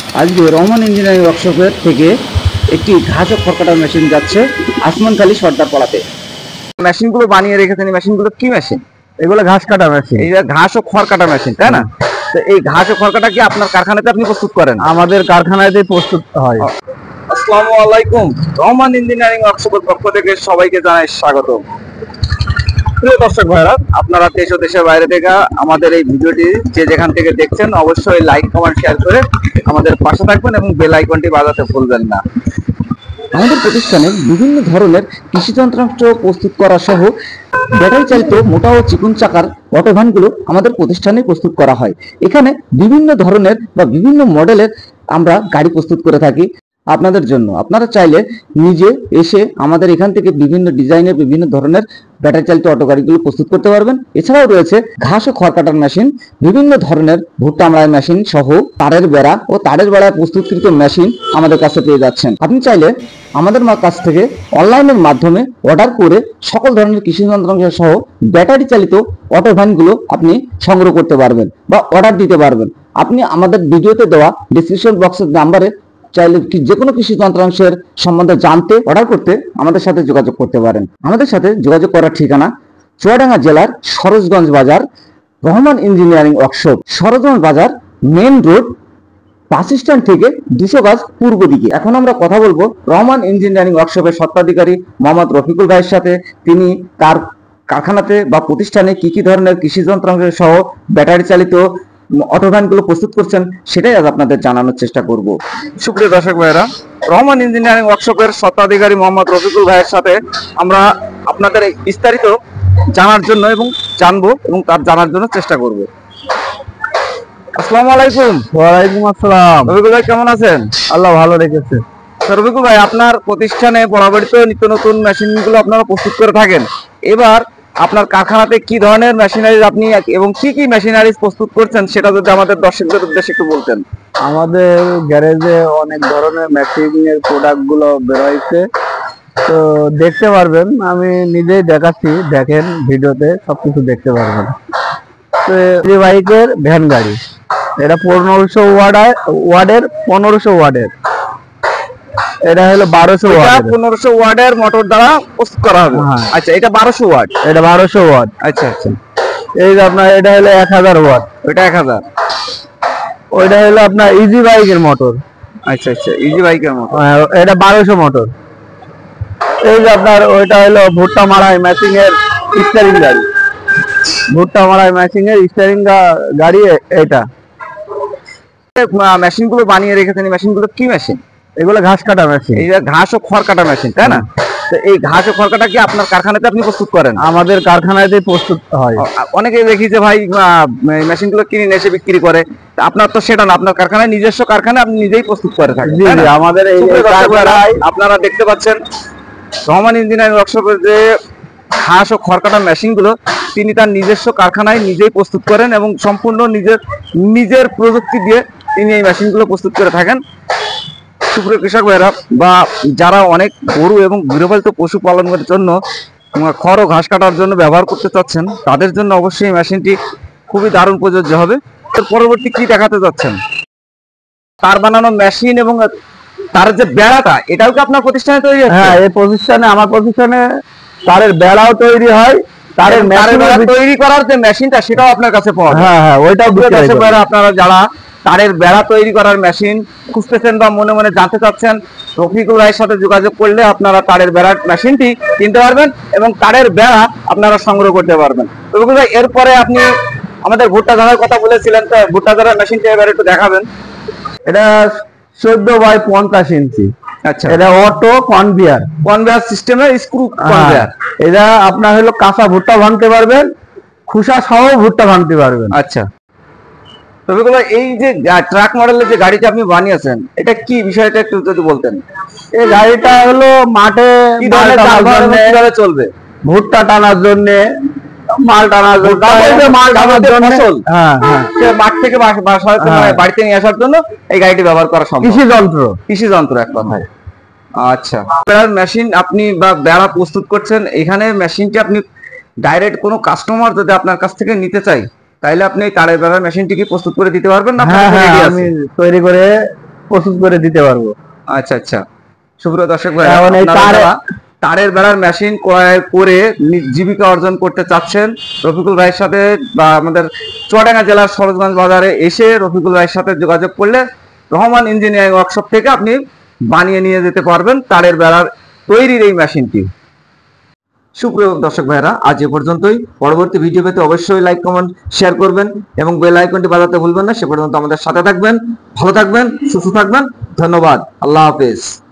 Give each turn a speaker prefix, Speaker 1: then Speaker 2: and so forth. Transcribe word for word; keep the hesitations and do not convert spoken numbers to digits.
Speaker 1: আজকে রহমান ইঞ্জিনিয়ারিং ওয়ার্কশপের থেকে একটি ঘাস ও খড় কাটার মেশিন যাচ্ছে আসমানখালী সর্দারপাড়াতে। মেশিনগুলো বানিয়ে রেখেছেন, এই মেশিনগুলো কি মেশিন?
Speaker 2: এগুলো ঘাস কাটা মেশিন।
Speaker 1: এই ঘাস ও খড় কাটা মেশিন, তাই না? তো এই ঘাস ও খড় কাটা কি আপনার কারখানাতে আপনি প্রস্তুত করেন?
Speaker 2: আমাদের কারখানাতে প্রস্তুত হয়।
Speaker 1: আসসালামু আলাইকুম, রহমান ইঞ্জিনিয়ারিং ওয়ার্কশপের পক্ষ থেকে সবাইকে জানাই স্বাগত। প্রিয় দর্শক ভাইরা, আপনারা দেশ ও দেশের বাইরে থেকে আমাদের এই ভিডিওটি যে যেখান থেকে দেখছেন অবশ্যই লাইক কমেন্ট শেয়ার করে আমাদের পাশে থাকবেন এবং বেল আইকনটি বাজাতে ভুলবেন না। আমাদের প্রতিষ্ঠানে বিভিন্ন ধরনের কৃষি যন্ত্রাংশ প্রস্তুত করা সহ ব্যাটারি চালিত মোটা ও চিকন চাকার অটোভ্যানগুলো আমাদের প্রতিষ্ঠানে প্রস্তুত করা হয়। এখানে বিভিন্ন ধরনের বা বিভিন্ন মডেলের আমরা গাড়ি প্রস্তুত করে থাকি আপনাদের জন্য। আপনারা চাইলে নিজে এসে আমাদের এখান থেকে বিভিন্ন ডিজাইনের বিভিন্ন ধরনের ব্যাটারি চালিত অটো গাড়িগুলো প্রস্তুত করতে পারবেন। এছাড়াও রয়েছে ঘাস ও খড় কাটার মেশিন, বিভিন্ন ধরনের ভুট্টা মাড়াই মেশিন সহ তারের বেড়া ও তারের বেড়ায় প্রস্তুতকৃত মেশিন আমাদের কাছে পেয়ে যাচ্ছেন। আপনি চাইলে আমাদের কাছ থেকে অনলাইনের মাধ্যমে অর্ডার করে সকল ধরনের কৃষি যন্ত্রাংশ সহ ব্যাটারি চালিত অটো ভ্যানগুলো আপনি সংগ্রহ করতে পারবেন বা অর্ডার দিতে পারবেন। আপনি আমাদের ভিডিওতে দেওয়া ডিসক্রিপশন বক্সের নাম্বারে চাইলে যে কোনো কৃষি যন্ত্রাংশের সম্বন্ধে জানতে অর্ডার করতে আমাদের সাথে যোগাযোগ করতে পারেন। আমাদের সাথে যোগাযোগ করার ঠিকানা চুয়াডাঙ্গা জেলার সরোজগঞ্জ বাজার, রহমান ইঞ্জিনিয়ারিং ওয়ার্কশপ, সরোজগঞ্জ বাজার মেন রোড, বাস স্ট্যান্ড থেকে দুশো গাছ পূর্ব দিকে। এখন আমরা কথা বলবো রহমান ইঞ্জিনিয়ারিং ওয়ার্কশপের স্বত্বাধিকারী মোহাম্মদ রফিকুল ভাইয়ের সাথে। তিনি তার কারখানাতে বা প্রতিষ্ঠানে কি কি ধরনের কৃষি যন্ত্রাংশ সহ ব্যাটারি চালিত অটোভ্যানগুলো প্রস্তুত করছেন সেটাই আজ আপনাদের জানানোর চেষ্টা করব। সুপ্রিয় দর্শক ভাইরা, রহমান ইঞ্জিনিয়ারিং ওয়ার্কশপের স্বত্বাধিকারী মোহাম্মদ রফিকুল ভাইয়ের সাথে আমরা আপনাদের বিস্তারিত জানার জন্য এবং জানবো এবং তার জানার জন্য চেষ্টা করব। আসসালামু আলাইকুম।
Speaker 2: ওয়ালাইকুম আসসালাম।
Speaker 1: রফিকুল ভাই কেমন আছেন?
Speaker 2: আল্লাহ ভালো রেখেছে।
Speaker 1: রফিকুল ভাই, আপনার প্রতিষ্ঠানে বরাবরই তো নিত্য নতুন মেশিনগুলো আপনারা প্রস্তুত করে থাকেন। এবার আপনার কারখানাতে কি ধরনের মেশিনারিজ আপনি এবং কি কি মেশিনারিজ প্রস্তুত করছেন সেটা যদি আমাদের দর্শকদের উদ্দেশ্যে একটু বলতেন।
Speaker 2: আমাদের গ্যারেজে অনেক ধরনের মেশিন এর প্রোডাক্ট গুলো বের হয়েছে, তো দেখতে পারবেন। আমি নিজেই দেখাচ্ছি, দেখেন ভিডিওতে সবকিছু দেখতে পারবেন। তো এই বাইকের ভ্যান গাড়ি, এটা পনেরোশো ওয়ার্ডের ওয়ার্ডের পনেরোশো ওয়ার্ডের এটা হলো বারোশো ওয়াট,
Speaker 1: পনেরোশো ওয়াটের মোটর দ্বারা প্রস্তুত করা হবে। আচ্ছা, এটা বারোশো ওয়াট,
Speaker 2: এটা বারোশো ওয়াট।
Speaker 1: আচ্ছা আচ্ছা।
Speaker 2: এই যে আপনার এটা হলো এক হাজার ওয়াট,
Speaker 1: ওইটা এক হাজার।
Speaker 2: ওইটা হলো আপনার ইজি বাইকের মোটর।
Speaker 1: আচ্ছা আচ্ছা, ইজি বাইকের মোটর,
Speaker 2: এটা বারোশো মোটর। এই যে আপনার ওইটা হলো ভুট্টা মাড়াই মেশিন এর স্টিয়ারিং গাড়ি, ভুট্টা মাড়াই মেশিন এর স্টিয়ারিং গাড়ি এটা।
Speaker 1: মেশিনগুলো বানিয়ে রেখেছেন, এই মেশিনগুলো কি মেশিন?
Speaker 2: এগুলো ঘাস কাটা মেশিন।
Speaker 1: এই ঘাস ও খড় কাটা মেশিন, তাই না? তো এই ঘাস ও খড় কাটা কি আপনার কারখানাতে আপনি প্রস্তুত করেন?
Speaker 2: আমাদের কারখানাতে প্রস্তুত হয়।
Speaker 1: অনেকেই দেখি যে ভাই মেশিনগুলো কিনে এসে বিক্রি করে, আপনার তো সেটা না, আপনার কারখানায় নিজস্ব কারখানা, আপনি নিজেই প্রস্তুত করে থাকেন।
Speaker 2: আমাদের এই
Speaker 1: আপনারা দেখতে পাচ্ছেন রহমান ইঞ্জিনিয়ারিং ওয়ার্কশপের যে ঘাস ও খড় কাটা মেশিনগুলো তিনি তার নিজস্ব কারখানায় নিজেই প্রস্তুত করেন এবং সম্পূর্ণ নিজের নিজের প্রযুক্তি দিয়ে তিনি এই মেশিনগুলো প্রস্তুত করে থাকেন। সুপ্রিয় কৃষক ভাইরা বা যারা অনেক গরু এবং গৃহপালিত পশু পালনের জন্য খড় ও ঘাস কাটার জন্য ব্যবহার করতে চাচ্ছেন, তাদের জন্য অবশ্যই এই মেশিনটি খুবই দারুণ প্রযোজ্য হবে। এর পরবর্তী কি দেখাতে যাচ্ছেন? তার বানানো মেশিন এবং তার যে বেড়াটা, এটাও কি আপনার প্রতিষ্ঠানে তৈরি হয়?
Speaker 2: হ্যাঁ, এই প্রতিষ্ঠানে, আমার প্রতিষ্ঠানে তারের বেড়াও তৈরি হয়। তারের বেড়া
Speaker 1: তৈরি করার যে মেশিনটা সেটাও আপনার কাছে পাওয়া যায়।
Speaker 2: হ্যাঁ হ্যাঁ, ওইটাও।
Speaker 1: আপনারা যারা তারের বেড়া তৈরি করার মেশিন খুঁজতেছেন বা মনে মনে জানতে চাচ্ছেন, রফিকুল ভাইয়ের সাথে যোগাযোগ করলে আপনারা তারের বেড়ার মেশিনটি কিনতে পারবেন এবং তারের বেড়া আপনারা সংগ্রহ করতে পারবেন। রফিকুল ভাই, এরপরে আপনি আমাদের ভুট্টা ঝাড়ার কথা বলেছিলেন, তো ভুট্টা ঝাড়ার মেশিনটা এবার একটু দেখাবেন।
Speaker 2: এটা চোদ্দ বাই পঞ্চাশ ইঞ্চি।
Speaker 1: আচ্ছা,
Speaker 2: এটা অটো কনভেয়ার,
Speaker 1: কনভেয়ার সিস্টেমের স্ক্রু কনভেয়ার।
Speaker 2: এটা আপনার হলো কাঁচা ভুট্টা ভাঙতে পারবেন, খোসা সহ ভুট্টা ভাঙতে পারবেন।
Speaker 1: আচ্ছা, তবে এই যে ট্রাক মডেলের যে গাড়িটা আপনি বানিয়েছেন, এটা কি বিষয়টা একটু যদি বলতেন।
Speaker 2: এই গাড়িটা হলো মাঠে
Speaker 1: কিভাবে চলবে?
Speaker 2: ভুট্টা টানার জন্য, মাল টানার জন্য, মাল টানার জন্য, হ্যাঁ হ্যাঁ,
Speaker 1: মাঠ থেকে বাড়িতে নিয়ে আসার জন্য এই গাড়িটি ব্যবহার করা সম্ভব।
Speaker 2: কৃষি যন্ত্র,
Speaker 1: কৃষি যন্ত্র এক কথায়। আচ্ছা, মেশিন আপনি বা বেড়া প্রস্তুত করছেন, এখানে মেশিনটি আপনি ডাইরেক্ট কোনো কাস্টমার যদি আপনার কাছ থেকে নিতে চাই, তাইলে আপনি তারের বেড়ার মেশিনটি কি প্রস্তুত করে দিতে পারবেন না?
Speaker 2: হ্যাঁ হ্যাঁ, আমি তৈরি করে প্রস্তুত করে দিতে পারবো।
Speaker 1: আচ্ছা আচ্ছা, সুপ্রিয় দর্শক ভাই,
Speaker 2: এখন এই তারে-
Speaker 1: তারের বেড়ার মেশিন ক্রয় করে নি- জীবিকা অর্জন করতে চাচ্ছেন, রফিকুল ভাইয়ের সাথে বা আমাদের চুয়াডাঙ্গা জেলার সরোজগঞ্জ বাজারে এসে রফিকুল ভাইয়ের সাথে যোগাযোগ করলে রহমান ইঞ্জিনিয়ারিং ওয়ার্কশপ থেকে আপনি বানিয়ে নিয়ে যেতে পারবেন তারের বেড়ার তৈরির এই মেশিনটি। সুপ্রিয় দর্শক ভাইরা, আজ এ পর্যন্তই। পরবর্তী ভিডিও পেতে অবশ্যই লাইক কমেন্ট শেয়ার করবেন এবং বেল আইকনটি বাজাতে ভুলবেন না। সে পর্যন্ত আমাদের সাথে থাকবেন, ভালো থাকবেন, সুস্থ থাকবেন। ধন্যবাদ, আল্লাহ হাফেজ।